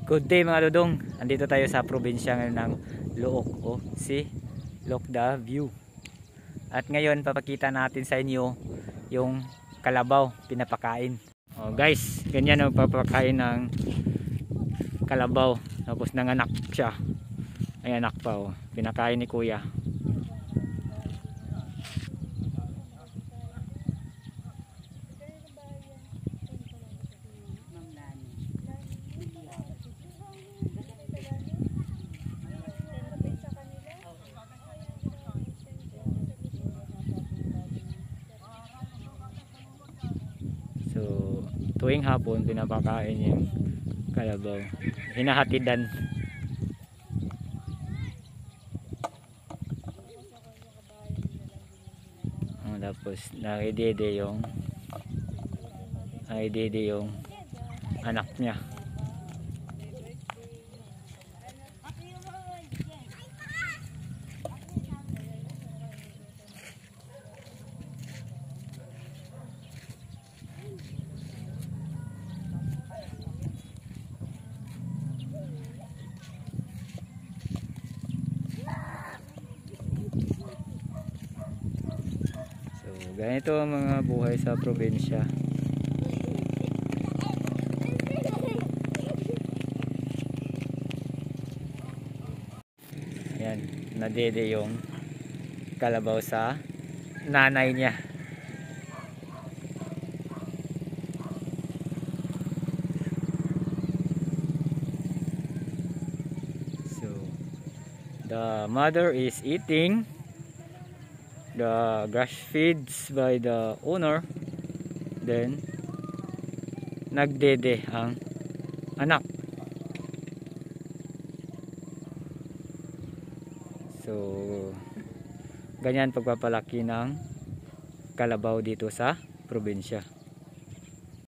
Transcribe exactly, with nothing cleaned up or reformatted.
Good day mga dudong. Andito tayo sa probinsya ngayon ng Luok. Oh, see? Look the view. At ngayon papakita natin sa inyo yung kalabaw pinapakain. Oh guys, ganyan ang papakain ng kalabaw. Tapos nanganak siya. Ay anak pa oh. Pinakain ni kuya. So, tuwing hapon pinapakain yung kalabaw. Hinahatidan. Oh, tapos nakidede yung nakidede yung anak niya. Ganito ang mga buhay sa probinsya. Ayan, nadede yung kalabaw sa nanay niya. So, the mother is eating the grass feeds by the owner, then nagdede ang anak. So ganyan pagpapalaki ng kalabaw dito sa probinsya.